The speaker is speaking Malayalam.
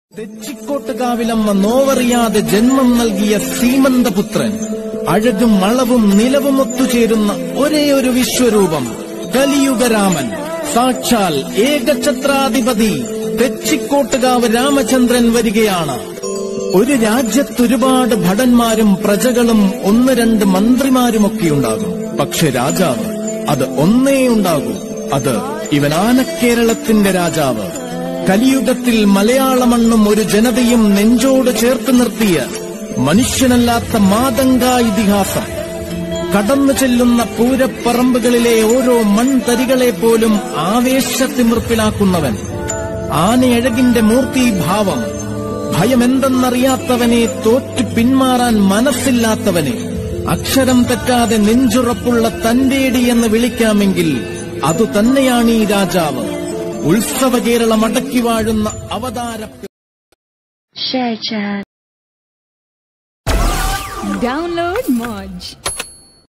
തെച്ചിക്കോട്ടുകാവിലമ്മ നോവറിയാതെ ജന്മം നൽകിയ സീമന്തപുത്രൻ, അഴകും അളവും നിലവും ഒത്തുചേരുന്ന ഒരേയൊരു വിശ്വരൂപം, കലിയുഗരാമൻ, സാക്ഷാൽ ഏകഛത്രാധിപതി തെച്ചിക്കോട്ടുകാവ് രാമചന്ദ്രൻ വരികയാണ്. ഒരു രാജ്യത്തൊരുപാട് ഭടന്മാരും പ്രജകളും ഒന്ന് രണ്ട് മന്ത്രിമാരുമൊക്കെയുണ്ടാകും. പക്ഷെ രാജാവ് അത് ഒന്നേ ഉണ്ടാകൂ. അത് ഇവൻ ആനക്കേരളത്തിന്റെ രാജാവ്. കലിയുഗത്തിൽ മലയാള മണ്ണും ഒരു ജനതയും നെഞ്ചോട് ചേർത്ത് നിർത്തിയ മനുഷ്യനല്ലാത്ത മാതങ്ക ഇതിഹാസം. കടന്നു ചെല്ലുന്ന പൂരപ്പറമ്പുകളിലെ ഓരോ മൺതരികളെ പോലും ആവേശത്തിമിർപ്പിലാക്കുന്നവൻ, ആനയഴകിന്റെ മൂർത്തിഭാവം, ഭയമെന്തെന്നറിയാത്തവനെ, തോറ്റു പിന്മാറാൻ മനസ്സില്ലാത്തവനെ, അക്ഷരം തെറ്റാതെ നെഞ്ചുറപ്പുള്ള തന്റേടി എന്ന് വിളിക്കാമെങ്കിൽ അതുതന്നെയാണ് ഈ രാജാവ്. ഉത്സവ കേരളം അടക്കി വാഴുന്ന അവതാര. Share chat. Download Moj.